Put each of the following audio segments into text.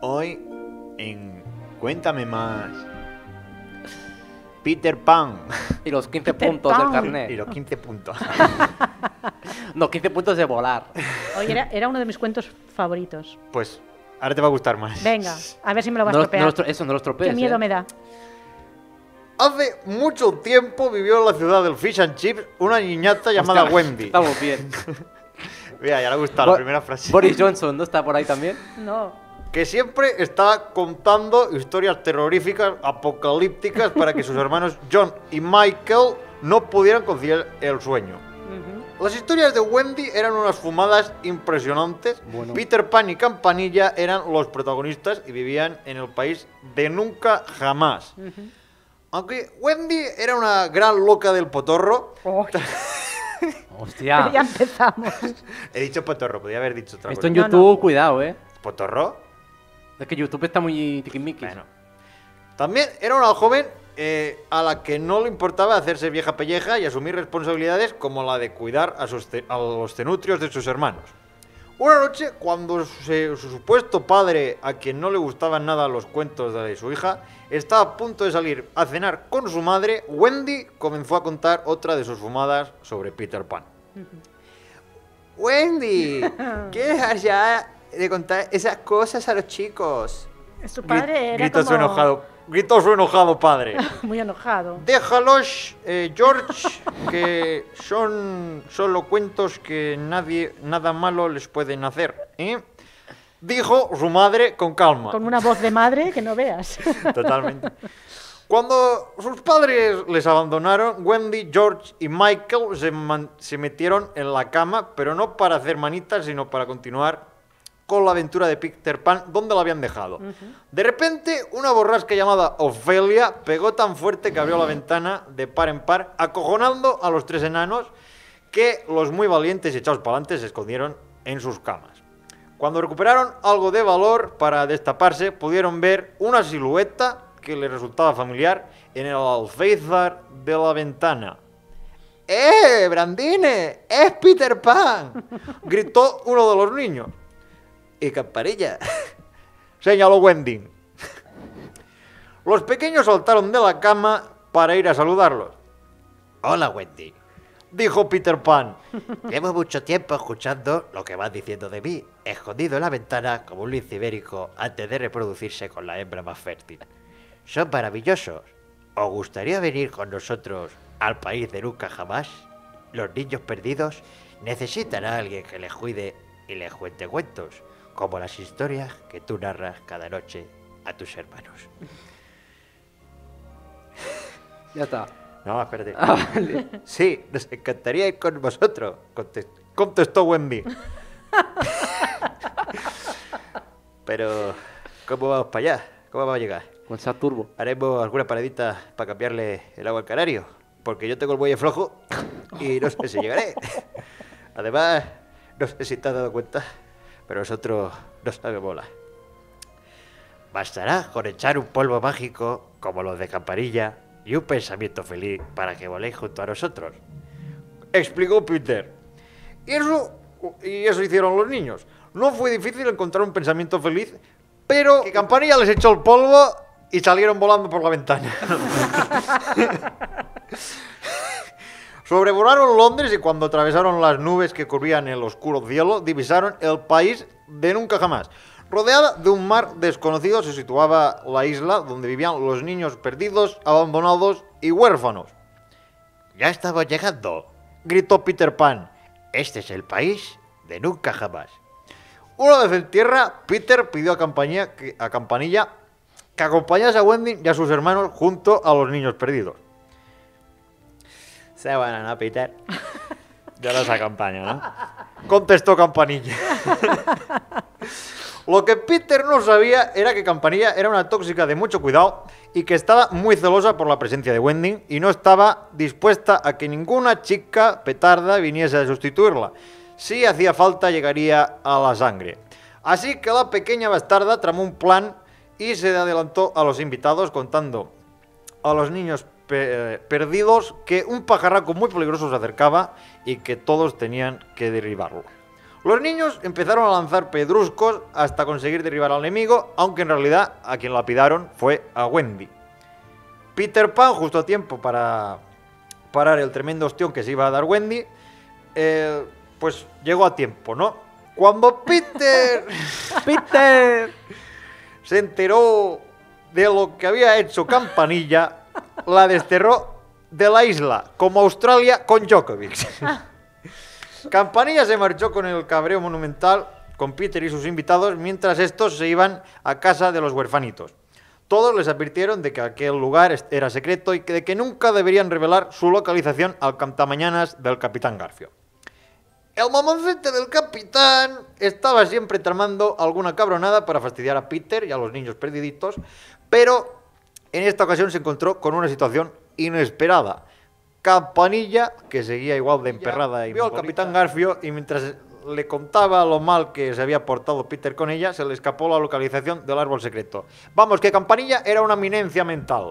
Hoy en Cuéntame Más, Peter Pan Y los 15 Peter puntos Pan. del y carnet. los 15 puntos. No, 15 puntos de volar. Oye, era uno de mis cuentos favoritos. Pues ahora te va a gustar más. Venga, a ver si me lo vas No a los- estropear. eso, no los tropees. Qué miedo me da. Hace mucho tiempo vivió en la ciudad del Fish and Chips una niñata llamada Hostia, Wendy. Estamos bien. Mira, ya le ha gustado la primera frase. Boris Johnson, ¿no está por ahí también? No. Que siempre estaba contando historias terroríficas, apocalípticas, para que sus hermanos John y Michael no pudieran conciliar el sueño. Ujú. Las historias de Wendy eran unas fumadas impresionantes. Bueno. Peter Pan y Campanilla eran los protagonistas y vivían en el país de nunca jamás. Ujú. Aunque Wendy era una gran loca del potorro. Oh, Hostia. ya empezamos. He dicho potorro, podría haber dicho otra Esto en cosa. No, YouTube, cuidado, ¿Potorro? Es que YouTube está muy tiquismiquis. Bueno. También era una joven a la que no le importaba hacerse vieja pelleja y asumir responsabilidades como la de cuidar a los cenutrios de sus hermanos. Una noche, cuando su supuesto padre, a quien no le gustaban nada los cuentos de su hija, estaba a punto de salir a cenar con su madre, Wendy comenzó a contar otra de sus fumadas sobre Peter Pan. Wendy, ¿quieres dejar ya de contar esas cosas a los chicos? Su padre era Gritó como... su enojado. Gritó su enojado padre. Muy enojado. Déjalos, George, que son solo cuentos que nada malo les pueden hacer, ¿eh? Dijo su madre con calma. Con una voz de madre que no veas. Totalmente. Cuando sus padres les abandonaron, Wendy, George y Michael se metieron en la cama, pero no para hacer manitas, sino para continuar con la aventura de Peter Pan, donde la habían dejado. De repente, una borrasca llamada Ophelia pegó tan fuerte que abrió la ventana de par en par, acojonando a los tres enanos, que los muy valientes y echados para adelante se escondieron en sus camas. Cuando recuperaron algo de valor para destaparse, pudieron ver una silueta que les resultaba familiar en el alféizar de la ventana. Brandine! ¡Es Peter Pan! Gritó uno de los niños. Y Campanilla, señaló Wendy. Los pequeños saltaron de la cama para ir a saludarlos. Hola, Wendy, dijo Peter Pan. Llevo mucho tiempo escuchando lo que vas diciendo de mí, escondido en la ventana como un lince ibérico antes de reproducirse con la hembra más fértil. Son maravillosos. ¿Os gustaría venir con nosotros al país de nunca jamás? Los niños perdidos necesitan a alguien que les cuide y les cuente cuentos, como las historias que tú narras cada noche a tus hermanos. Ya está. No, espérate. Vale. Sí, nos encantaría ir con vosotros, contestó Wendy. Pero, ¿cómo vamos para allá? ¿Cómo vamos a llegar? Con esa turbo. ¿Haremos alguna paradita para cambiarle el agua al canario? Porque yo tengo el buey flojo y no sé si llegaré. Además, no sé si te has dado cuenta, pero nosotros no sabemos volar. Bastará con echar un polvo mágico como los de Campanilla y un pensamiento feliz para que voléis junto a nosotros, explicó Peter. Y eso hicieron los niños. No fue difícil encontrar un pensamiento feliz, pero que Campanilla les echó el polvo y salieron volando por la ventana. Sobrevolaron Londres y cuando atravesaron las nubes que cubrían el oscuro cielo, divisaron el país de nunca jamás. Rodeada de un mar desconocido se situaba la isla donde vivían los niños perdidos, abandonados y huérfanos. ¡Ya estamos llegando!, gritó Peter Pan. Este es el país de nunca jamás. Una vez en tierra, Peter pidió a Campanilla que acompañase a Wendy y a sus hermanos junto a los niños perdidos. Se van a Peter. Yo los acompaño, ¿no? Contestó Campanilla. Lo que Peter no sabía era que Campanilla era una tóxica de mucho cuidado y que estaba muy celosa por la presencia de Wendy y no estaba dispuesta a que ninguna chica petarda viniese a sustituirla. Si hacía falta, llegaría a la sangre. Así que la pequeña bastarda tramó un plan y se adelantó a los invitados contando a los niños perdidos que un pajarraco muy peligroso se acercaba y que todos tenían que derribarlo. Los niños empezaron a lanzar pedruscos hasta conseguir derribar al enemigo, aunque en realidad a quien lapidaron fue a Wendy. Peter Pan, justo a tiempo para parar el tremendo ostión que se iba a dar Wendy, pues llegó a tiempo, ¿no? Cuando Peter se enteró de lo que había hecho Campanilla, la desterró de la isla, como Australia con Djokovic. Campanilla se marchó con el cabreo monumental con Peter y sus invitados, mientras estos se iban a casa de los huerfanitos. Todos les advirtieron de que aquel lugar era secreto y de que nunca deberían revelar su localización al cantamañanas del Capitán Garfio. El mamoncete del capitán estaba siempre tramando alguna cabronada para fastidiar a Peter y a los niños perdiditos, pero en esta ocasión se encontró con una situación inesperada. Campanilla, que seguía igual de emperrada, y vio al Capitán Garfio y mientras le contaba lo mal que se había portado Peter con ella, se le escapó la localización del árbol secreto. Vamos, que Campanilla era una eminencia mental.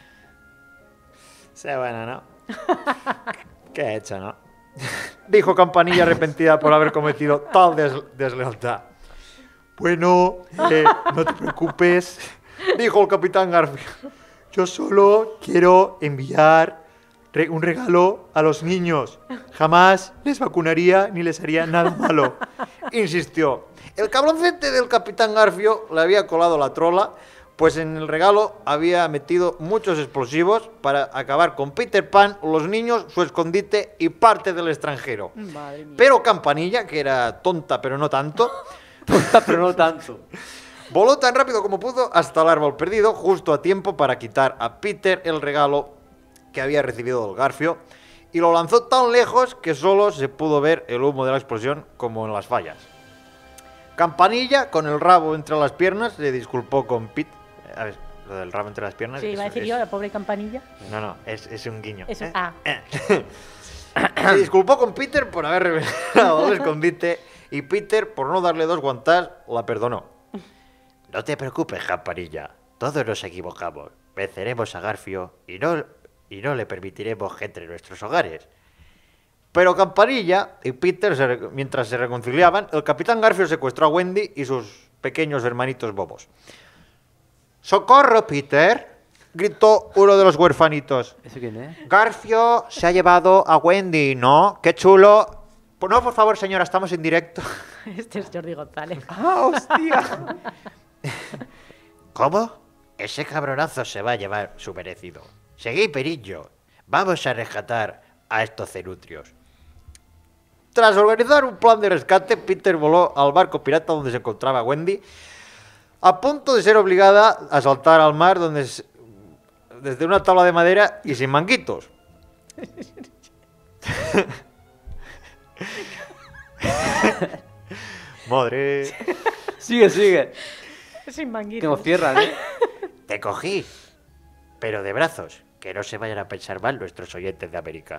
Sí, bueno, ¿no? ¿Qué he hecho, no? Dijo Campanilla arrepentida por haber cometido tal deslealtad. Bueno, no te preocupes, dijo el Capitán Garfio. Yo solo quiero enviar un regalo a los niños. Jamás les vacunaría ni les haría nada malo, insistió. El cabroncete del Capitán Garfio le había colado la trola, pues en el regalo había metido muchos explosivos para acabar con Peter Pan, los niños, su escondite y parte del extranjero. Madre mía. Pero Campanilla, que era tonta pero no tanto, Pero no tanto. voló tan rápido como pudo hasta el árbol perdido, justo a tiempo para quitar a Peter el regalo que había recibido del Garfio, y lo lanzó tan lejos que solo se pudo ver el humo de la explosión como en las fallas. Campanilla, con el rabo entre las piernas, se disculpó con Peter. A ver, lo del rabo entre las piernas. Sí, iba a decir yo, la pobre Campanilla. No, es un guiño. Eso, Se disculpó con Peter por haber revelado el escondite y Peter, por no darle dos guantás, la perdonó. No te preocupes, Campanilla. Todos nos equivocamos. Venceremos a Garfio y no le permitiremos que entre en nuestros hogares. Pero Campanilla y Peter, mientras se reconciliaban, el Capitán Garfio secuestró a Wendy y sus pequeños hermanitos bobos. ¡Socorro, Peter!, gritó uno de los huerfanitos. ¿Eso quién es? Garfio se ha llevado a Wendy, ¿no? ¡Qué chulo! Pues no, por favor, señora, estamos en directo. Este es Jordi González. ¡Ah, hostia! ¿Cómo? Ese cabronazo se va a llevar su merecido. Seguí, Perillo. Vamos a rescatar a estos cenutrios. Tras organizar un plan de rescate, Peter voló al barco pirata donde se encontraba Wendy, a punto de ser obligada a saltar al mar desde una tabla de madera y sin manguitos. Madre. Sigue. Sin Que manguito. nos cierran, ¿eh? Te cogí, pero de brazos. Que no se vayan a pensar mal nuestros oyentes de América.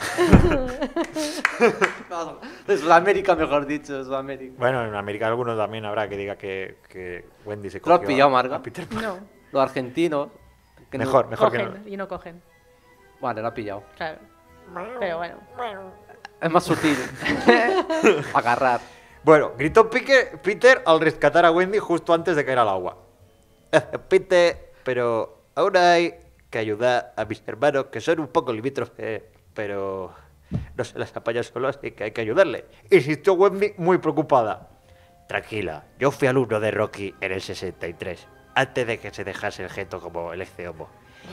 De Sudamérica, mejor dicho, de Sudamérica. Bueno, en América algunos también habrá que diga que Wendy se ¿Lo has cogió pillado, Marga? a Peter Pan. No, Los argentinos. que no- Mejor que cogen no. y no cogen. Vale, lo ha pillado. Claro. Pero bueno. Es más sutil. Agarrar. Bueno, gritó Peter al rescatar a Wendy justo antes de caer al agua. Peter, pero ahora hay que ayudar a mis hermanos, que son un poco limítrofes, pero no se las apaña solo, así que hay que ayudarle. Insistió Wendy muy preocupada. Tranquila, yo fui alumno de Rocky en el 63, antes de que se dejase el jeto como el ex-homo.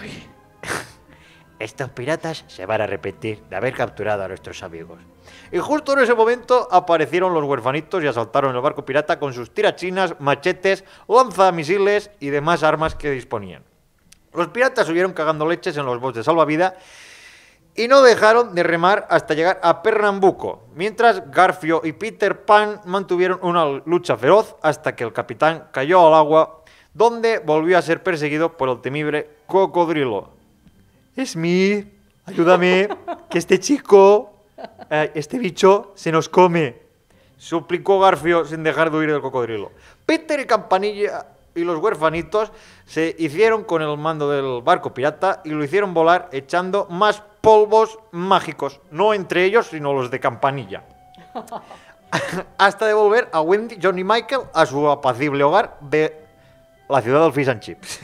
Estos piratas se van a arrepentir de haber capturado a nuestros amigos. Y justo en ese momento aparecieron los huerfanitos y asaltaron el barco pirata con sus tirachinas, machetes, lanzamisiles y demás armas que disponían. Los piratas huyeron cagando leches en los botes de salvavidas y no dejaron de remar hasta llegar a Pernambuco, mientras Garfio y Peter Pan mantuvieron una lucha feroz hasta que el capitán cayó al agua, donde volvió a ser perseguido por el temible cocodrilo. Smith, ayúdame, que este este bicho, se nos come, suplicó Garfio sin dejar de huir del cocodrilo. Peter y Campanilla y los huerfanitos se hicieron con el mando del barco pirata y lo hicieron volar echando más polvos mágicos, no entre ellos, sino los de Campanilla. hasta devolver a Wendy, John y Michael a su apacible hogar de la ciudad del Fish and Chips.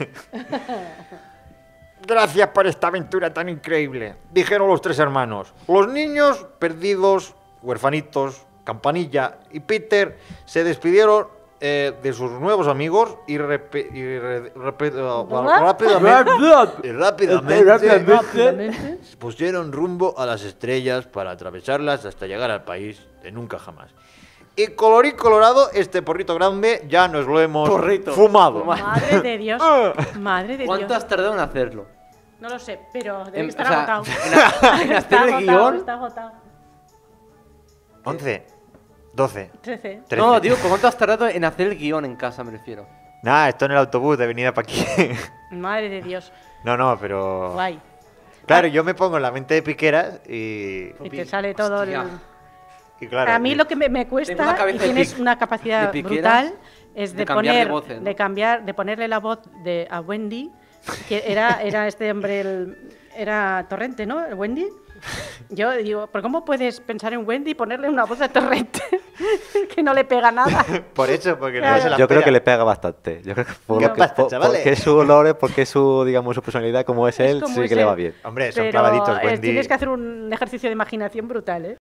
Gracias por esta aventura tan increíble, dijeron los tres hermanos. Los niños, perdidos, huerfanitos, Campanilla y Peter, se despidieron de sus nuevos amigos y rápidamente se pusieron rumbo a las estrellas para atravesarlas hasta llegar al país de nunca jamás. Y colorí colorado, este porrito grande ya nos lo hemos fumado. Madre de Dios. Madre de Dios. ¿Cuánto has tardado en hacerlo? No lo sé, pero debe En- estar o sea, agotado. en hacer Está el agotado, guión. está agotado. 11, 12, 13. 13. No, digo, ¿cuánto has tardado en hacer el guión en casa, me refiero? Nada, esto en el autobús de venida para aquí. Madre de Dios. No, pero... Guay. Claro, yo me pongo en la mente de Piqueras y Y te sale todo Hostia. y claro... A mí y- lo que me Tengo una cuesta, y cabeza de tienes pic- una de capacidad piqueras, brutal, es de de cambiar de poner, voces, ¿no? de cambiar, de ponerle la voz a Wendy, que era este hombre, era Torrente, ¿no? ¿El Wendy? Yo digo, ¿pero cómo puedes pensar en Wendy y ponerle una voz a Torrente? Que no le pega nada. Por eso, porque Claro. no se la Yo creo espera. que le pega bastante. Yo creo que ¿Qué pasa, chavales? porque su olor, porque su, digamos, su personalidad como es él, como sí es que le él. va bien. Hombre, son Pero clavaditos, Wendy. tienes que hacer un ejercicio de imaginación brutal, ¿eh?